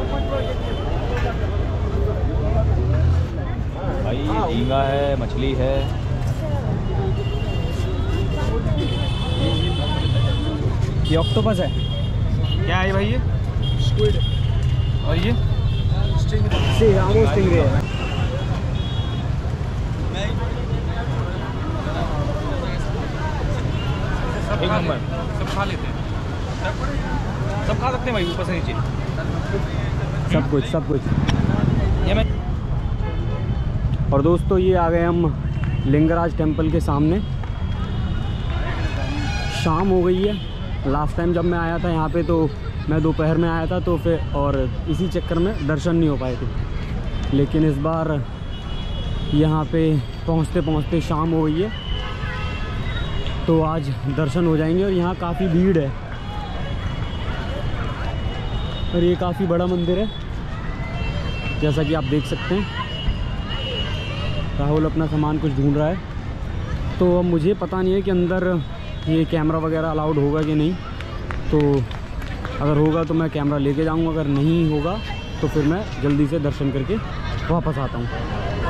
भाई झींगा है, मछली है। ये ऑक्टोपस है। क्या है भाई ये? स्क्विड। और ये स्टिंगरे है। एक नंबर। सब खा लेते हैं, सब खा सकते हैं भाई, ऊपर से नीचे सब कुछ ये मैं। और दोस्तों ये आ गए हम लिंगराज टेम्पल के सामने। शाम हो गई है। लास्ट टाइम जब मैं आया था यहाँ पे तो मैं दोपहर में आया था, तो फिर और इसी चक्कर में दर्शन नहीं हो पाए थे। लेकिन इस बार यहाँ पे पहुँचते पहुँचते शाम हो गई है, तो आज दर्शन हो जाएंगे। और यहाँ काफ़ी भीड़ है और ये काफ़ी बड़ा मंदिर है, जैसा कि आप देख सकते हैं। राहुल अपना सामान कुछ ढूंढ रहा है। तो अब मुझे पता नहीं है कि अंदर ये कैमरा वगैरह अलाउड होगा कि नहीं। तो अगर होगा तो मैं कैमरा लेके जाऊंगा, अगर नहीं होगा तो फिर मैं जल्दी से दर्शन करके वापस आता हूँ।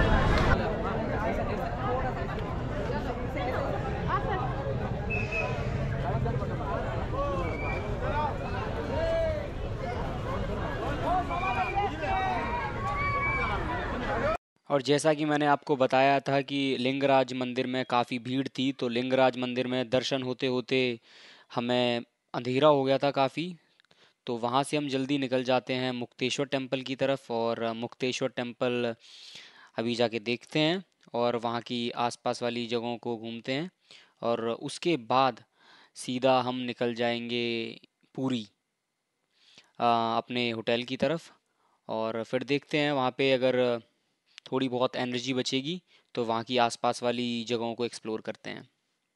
और जैसा कि मैंने आपको बताया था कि लिंगराज मंदिर में काफ़ी भीड़ थी, तो लिंगराज मंदिर में दर्शन होते होते हमें अंधेरा हो गया था काफ़ी। तो वहाँ से हम जल्दी निकल जाते हैं मुक्तेश्वर टेम्पल की तरफ, और मुक्तेश्वर टेम्पल अभी जाके देखते हैं और वहाँ की आसपास वाली जगहों को घूमते हैं। और उसके बाद सीधा हम निकल जाएंगे पूरी अपने होटल की तरफ। और फिर देखते हैं वहाँ पे अगर थोड़ी बहुत एनर्जी बचेगी तो वहाँ की आसपास वाली जगहों को एक्सप्लोर करते हैं।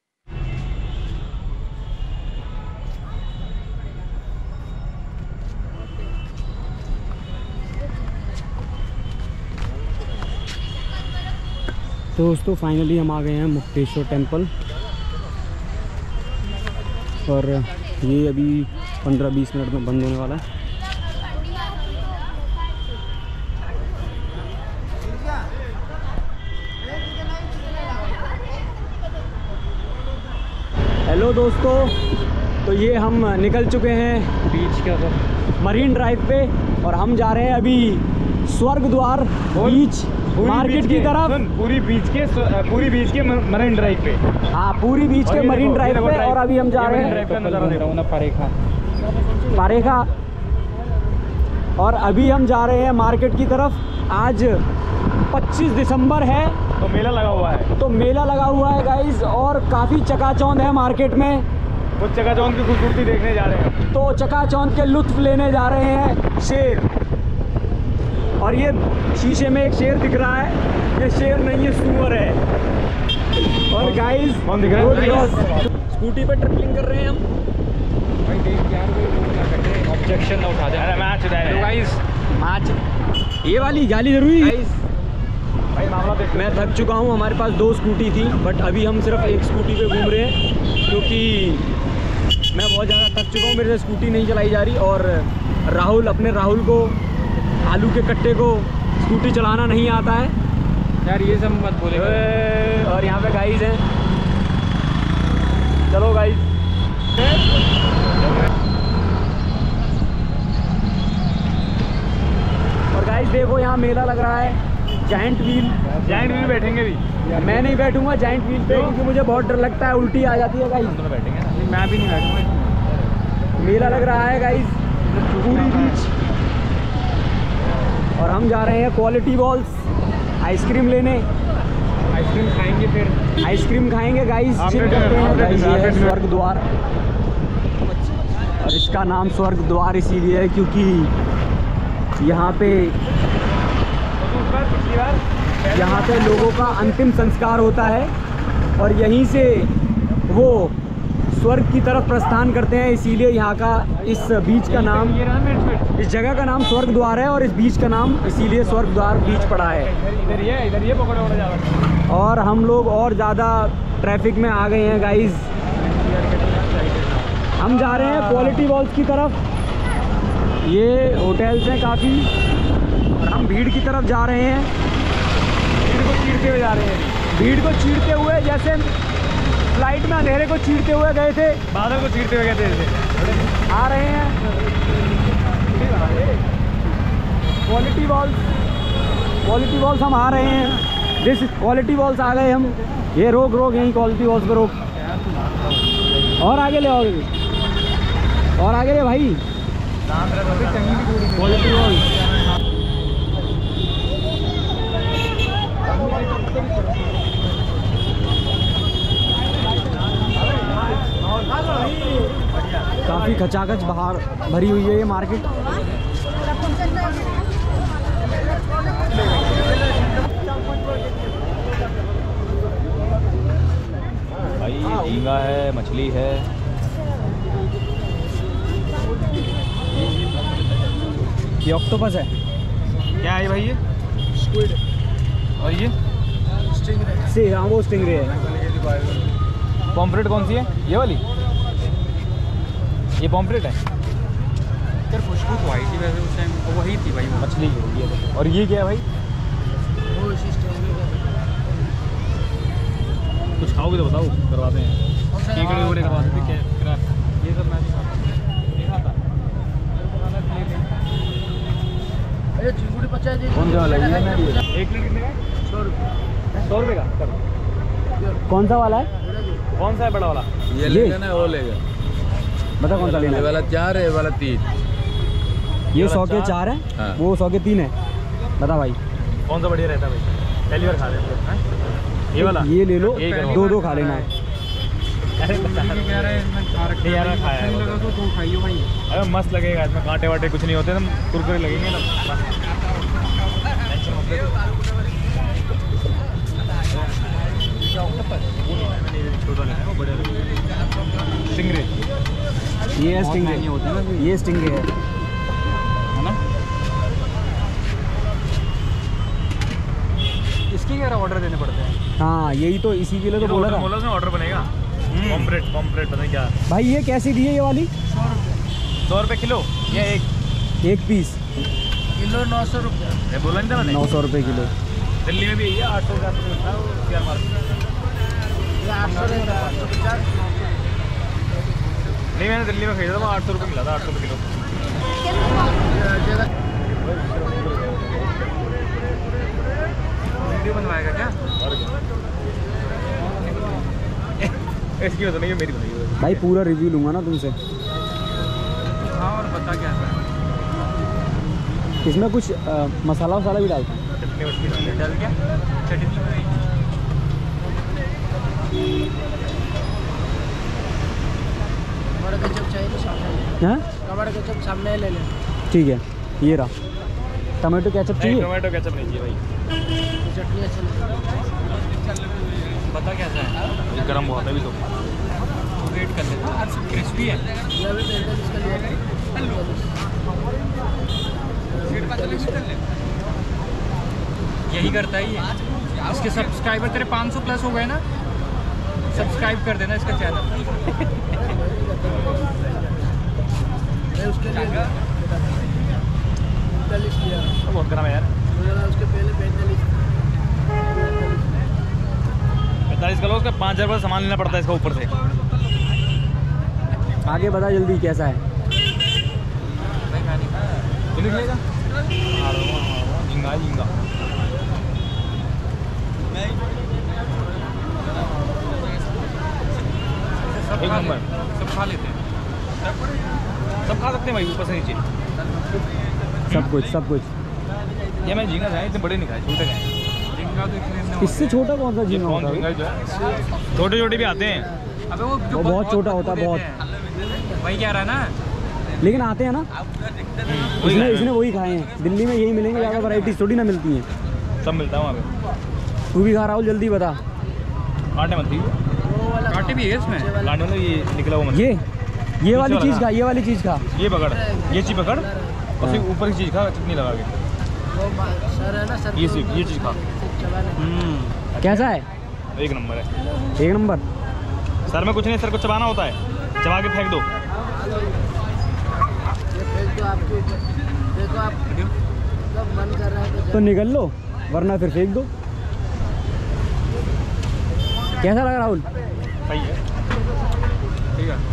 तो दोस्तों फाइनली हम आ गए हैं मुक्तेश्वर टेम्पल, और ये अभी 15-20 मिनट में बंद होने वाला है। हेलो दोस्तों, तो ये हम निकल चुके हैं बीच के मरीन ड्राइव पे, और हम जा रहे हैं अभी स्वर्ग द्वार बीच मार्केट की तरफ। पूरी बीच के मरीन ड्राइव पे। हाँ, पूरी बीच के मरीन ड्राइव पे। और अभी हम जा रहे हैं पारेखा, और अभी हम जा रहे हैं मार्केट की तरफ। आज 25 दिसंबर है, तो मेला लगा हुआ है गाइस, और काफ़ी चकाचौंध है मार्केट में। तो चकाचौंध की खूबसूरती देखने जा रहे हैं, तो चकाचौंध के लुत्फ लेने जा रहे हैं। शेर, और ये शीशे में एक शेर दिख रहा है, ये शेर नहीं है, सूअर है। और गाइस कौन दिख रहा है? स्कूटी पे ट्रिपलिंग कर रहे हैं हम। ऑब्जेक्शन ना उठा दे। अरे मैच ये वाली गाली जरूरी है। मैं थक चुका हूँ, हमारे पास 2 स्कूटी थी, बट अभी हम सिर्फ एक स्कूटी पे घूम रहे हैं, क्योंकि मैं बहुत ज़्यादा थक चुका हूँ, मेरे से स्कूटी नहीं चलाई जा रही। और राहुल को आलू के कट्टे को स्कूटी चलाना नहीं आता है यार, ये सब मत बोले। और यहाँ पे गाइस हैं, चलो गाइस। और गाइस देखो यहाँ मेला लग रहा है, जाइंट व्हील बैठेंगे भी। मैं नहीं बैठूंगा जाइंट व्हील पे, क्योंकि मुझे बहुत डर लगता है, उल्टी आ जाती है गाइस। बैठेंगे ना? मैं भी नहीं बैठूंगा। मेला लग रहा है गाइस पूरी बीच, और हम जा रहे हैं क्वालिटी बॉल्स आइसक्रीम लेने। आइसक्रीम खाएंगे, फिर आइसक्रीम खाएंगे गाइस। चिल करते हैं गाइस। ये है स्वर्ग द्वार, और इसका नाम स्वर्ग द्वार इसीलिए है क्योंकि यहाँ पे लोगों का अंतिम संस्कार होता है, और यहीं से वो स्वर्ग की तरफ प्रस्थान करते हैं। इसीलिए यहाँ का इस बीच का नाम, इस जगह का नाम स्वर्ग द्वार है, और इस बीच का नाम इसीलिए स्वर्ग द्वार बीच पड़ा है। इधर ये पकड़े। और हम लोग और ज़्यादा ट्रैफिक में आ गए हैं गाइस। हम जा रहे हैं क्वालिटी बॉल्स की तरफ। ये होटल्स हैं काफ़ी और हम भीड़ की तरफ जा रहे हैं। भीड़ को चीरते हुए जा रहे हैं। भीड़ को चीरते हुए, जैसे फ्लाइट में अंधेरे को चीरते हुए गए थे, बादल को चीरते हुए गए थे। आ रहे हैं। क्वालिटी वॉल्स हम आ रहे हैं। दिस क्वालिटी वॉल्स आ गए हम। ये रोक यहीं क्वालिटी वॉल्स पे रोक। और आगे ले और आगे ले भाई। क्वालिटी वॉल्स काफ़ी खचाखच बाहर भरी हुई है ये मार्केट। भाई झींगा है, मछली है। ये ऑक्टोपस है। क्या है भाई ये? स्क्विड। और ये से हाँ वो स्टिंगरे है। पॉम्फ्रेट कौन सी है? ये वाली? ये पॉम्फ्रेट है। सर खुशबू तो आई थी वैसे उस टाइम, वही थी भाई मछली है ये। और ये क्या है भाई? वो इसी स्टोरी का। कुछ खाओगे तो बताओ, करवाते हैं। केकड़े वोड़े करवाते थे क्या? ये सब मैं नहीं खाता। अरे चिंगुड़ी 50 दे। कौन सा वाला है? ये 1 प्लेट कितने का? 100 रुपये। 100 रुपये का? कौन सा वाला है? कौन सा है बड़ा वाला? ये लेगा ना वो लेगा। बता कौन सा लेना ये है? वाला 4 है, ये वाला 3। ये 100 के 4 है। हाँ। वो 100 के 3 है। बता भाई कौन सा बढ़िया रहता है भाई? पहली बार खा रहे हैं ये वाला? ये ले लो, यही करवाओ। 2 खा लेना। कह रहा है इसमें खा रखा नहीं यार, मैं खाया है वो लगा तो तुम खाइयो भाई। अरे मस्त लगेगा इसमें, कांटे वाटे कुछ नहीं होते, एकदम कुरकुरे लगेंगे ना। स्टिंगरे। ये है स्टिंगरे। ये स्टिंगरे है ना? इसके क्या ऑर्डर देने पड़ते हैं? हाँ यही तो, इसी के लिए तो बोला था। मोलस में ऑर्डर बनेगा। पॉम्फ्रेट पता नहीं क्या। भाई ये कैसी दी है ये वाली? 100 रुपये किलो या एक पीस? किलो 900 रुपये। ये बोला नहीं था मैंने? 900 रुपये किलो। दिल्ली में भी यही है, 800 रुपये मिलता है वो शेयर मार्केट। ये 800 रहता है, 850। नहीं मैंने दिल्ली में खरीदा था, 800 रुपये मिला था, 800 रुपये किलो। वीडियो बनवाएगा क्या? इसकी वजह नहीं है, मेरी बनाई हुई है। भाई पूरा रिव्यू लूँगा ना तुमसे। हाँ और बता क्या है? इसमें कुछ मसाला वसाला भी डालता है? चटनी वटनी डाल डाल क्या? चटनी टमाटर केचप चाहिए तो सामने ले। हाँ टमाटर केचप सामने ले ले। ठीक है, ये रहा। टमाटो केचप नहीं, चाहिए? टोमेटो केचप नहीं चाहिए भाई। चटनी अच्छा बता कैसा है? ये गर्म बहुत है अभी तो। वेट कर लेते हैं। क्रिस्पी है। यही करता है ये। इसके सब्सक्राइबर तेरे 500 प्लस हो गए ना, सब्सक्राइब कर देना इसका चैनल। बहुत गर्म है यार। उसके पहले 45 किलो उसका 5000 रुपये सामान लेना पड़ता है इसका ऊपर से। आगे बता जल्दी कैसा है? तो लिख लेगा झींगा झींगा। एक नंबर। सब खा लेते हैं। सब खा सकते हैं भाई, ऊपर से नीचे। सब कुछ। ये मैं झींगा खाए, इतने बड़े नहीं खाए, छोटे खाए। झींगा तो खरीदना इससे छोटा कौन सा झींगा कौन होता झींगा है? जो है छोटे छोटे भी आते हैं। अबे वो वो बहुत छोटा होता है, बहुत। वही कह रहा है ना। लेकिन आते हैं ना। इसने वही खाए हैं। दिल्ली में यही मिलेंगे, ज़्यादा वैराइटीज थोड़ी ना मिलती हैं। सब मिलता है वहाँ पे। तू भी खा राहुल, जल्दी बता। कांटे मत थी, कांटे भी है इसमें। कांटे मतलब ये निकला हुआ मत। ये वाली चीज़ खा, ये वाली चीज़ खा। ये पकड़, ये चीज़ पकड़ और फिर ऊपर की चीज़ खा, चटनी लगा के। सर है ना सर। ये चीज़ खा। कैसा है? एक नंबर है। एक नंबर। सर में कुछ नहीं, सर को चबाना होता है, चबा के फेंक दो। ये फेंक दो आपके तो निकल लो, वरना फिर फेंक दो। कैसा लगा राहुल? सही है, ठीक है।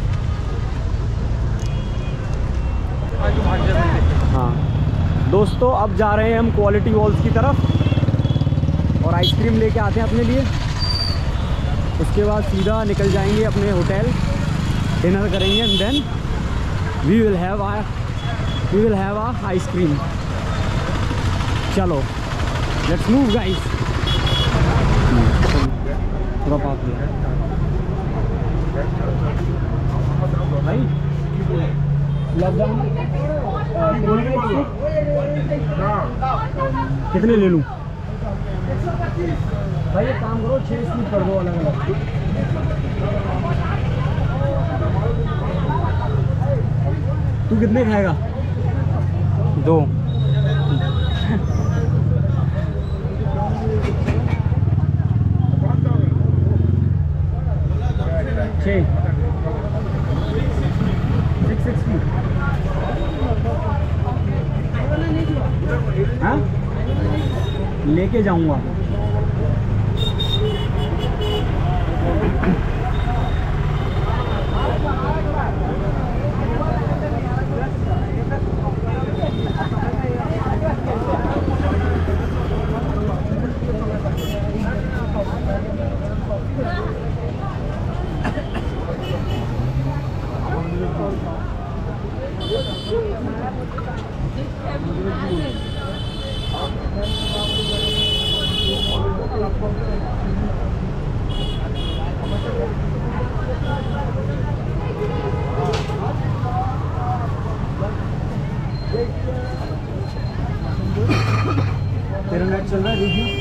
हाँ दोस्तों, अब जा रहे हैं हम क्वालिटी वॉल्स की तरफ और आइसक्रीम लेके आते हैं अपने लिए। उसके बाद सीधा निकल जाएंगे अपने होटल, डिनर करेंगे and then we will have a ice cream. चलो लेट्स मूव गाइस। थोड़ा पास भाई, गुलाब जामुन कितने ले लूँ भाई? एक काम करो, 6 स्कूप कर दो अलग अलग। तू कितने खाएगा? 2। हाँ लेके जाऊंगा। तेरा नेट चल रहा है, देखिए।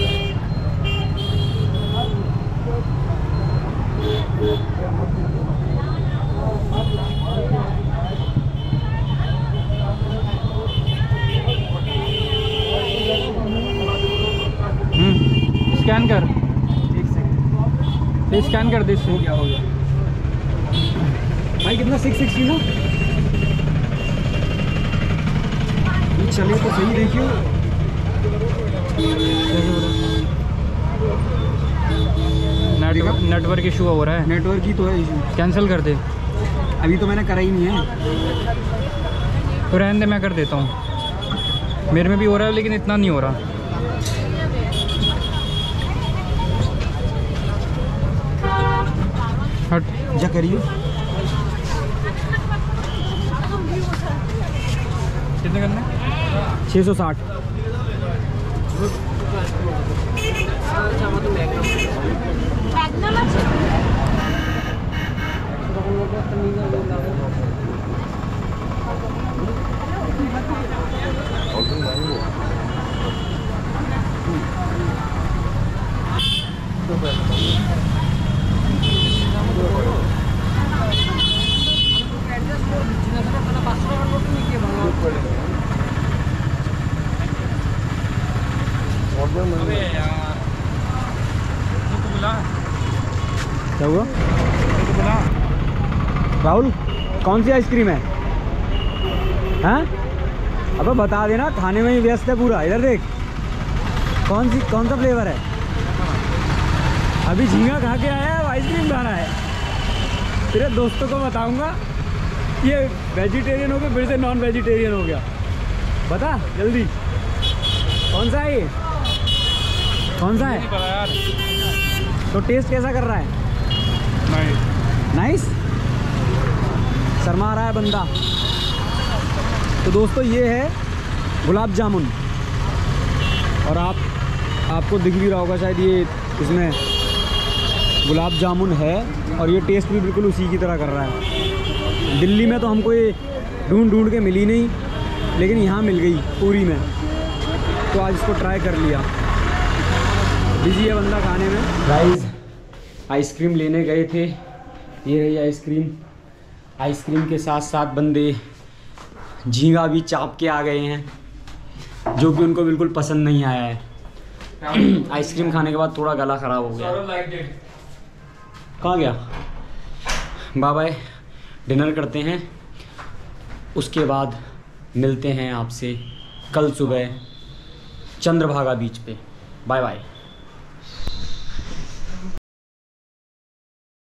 स्कैन कर, ये स्कैन कर दे। इससे क्या हो गया भाई? कितना? 660 ना? ये चले तो सही, देखियो। नेटवर्क इशू हो रहा है। नेटवर्क की तो है इशू। कैंसिल कर दे। अभी तो मैंने करा ही नहीं है। तो रहने दे, मैं कर देता हूँ। मेरे में भी हो रहा है लेकिन इतना नहीं हो रहा। हट जा करिए। कितने करने? 660। क्या हुआ राहुल? कौन सी आइसक्रीम है? हाँ अबे बता देना, खाने में ही व्यस्त है पूरा। इधर देख, कौन सा फ्लेवर है? अभी झींगा खा के आया है, आइसक्रीम खा रहा है। तेरे दोस्तों को बताऊंगा ये वेजिटेरियन हो गया, फिर से नॉन वेजिटेरियन हो गया। बता जल्दी, कौन सा है ये? कौन सा है? तो टेस्ट कैसा कर रहा है? नाइस। शर्मा रहा है बंदा। तो दोस्तों ये है गुलाब जामुन, और आपको दिख भी रहा होगा शायद, ये इसमें गुलाब जामुन है और ये टेस्ट भी बिल्कुल उसी की तरह कर रहा है। दिल्ली में तो हमको ये ढूंढ के मिली नहीं, लेकिन यहाँ मिल गई पूरी में, तो आज इसको ट्राई कर लिया। बिजी है बंदा खाने में। गाइस आइसक्रीम लेने गए थे, ये रही आइसक्रीम। आइसक्रीम के साथ साथ बंदे झींगा भी चाप के आ गए हैं, जो कि उनको बिल्कुल पसंद नहीं आया है। आइसक्रीम खाने के बाद थोड़ा गला ख़राब हो गया। कहाँ गया? बाय बाय, डिनर करते हैं, उसके बाद मिलते हैं आपसे कल सुबह चंद्रभागा बीच पे। Bye bye.